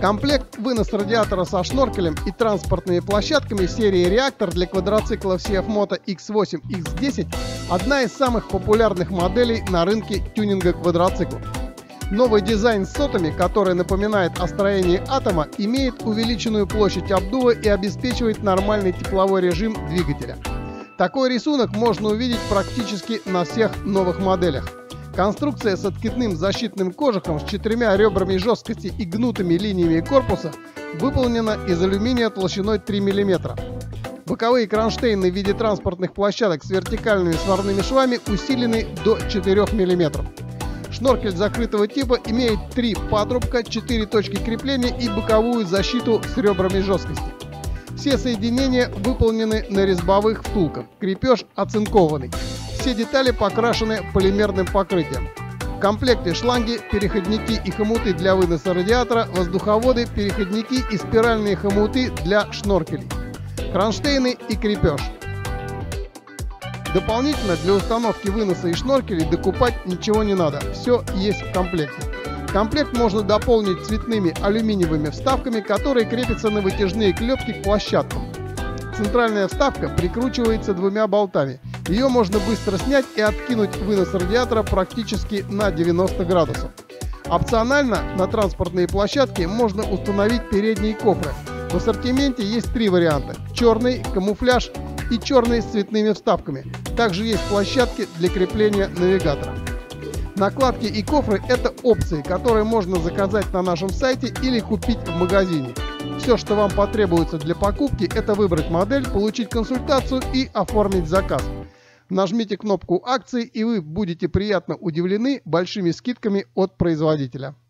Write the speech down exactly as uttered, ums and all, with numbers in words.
Комплект вынос радиатора со шноркелем и транспортными площадками серии реактор для квадроциклов си эф Moto икс восемь икс десять – одна из самых популярных моделей на рынке тюнинга квадроциклов. Новый дизайн с сотами, который напоминает о строении атома, имеет увеличенную площадь обдува и обеспечивает нормальный тепловой режим двигателя. Такой рисунок можно увидеть практически на всех новых моделях. Конструкция с откидным защитным кожухом с четырьмя ребрами жесткости и гнутыми линиями корпуса выполнена из алюминия толщиной три миллиметра. Боковые кронштейны в виде транспортных площадок с вертикальными сварными швами усилены до четырёх миллиметров. Шноркель закрытого типа имеет три патрубка, четыре точки крепления и боковую защиту с ребрами жесткости. Все соединения выполнены на резьбовых втулках, крепеж оцинкованный. Все детали покрашены полимерным покрытием. В комплекте шланги, переходники и хомуты для выноса радиатора, воздуховоды, переходники и спиральные хомуты для шноркелей, кронштейны и крепеж. Дополнительно для установки выноса и шноркелей докупать ничего не надо, все есть в комплекте. Комплект можно дополнить цветными алюминиевыми вставками, которые крепятся на вытяжные клепки к площадкам. Центральная вставка прикручивается двумя болтами. Ее можно быстро снять и откинуть вынос радиатора практически на девяносто градусов. Опционально на транспортные площадки можно установить передние кофры. В ассортименте есть три варианта: черный, камуфляж и черный с цветными вставками. Также есть площадки для крепления навигатора. Накладки и кофры – это опции, которые можно заказать на нашем сайте или купить в магазине. Все, что вам потребуется для покупки, это выбрать модель, получить консультацию и оформить заказ. Нажмите кнопку акции, и вы будете приятно удивлены большими скидками от производителя.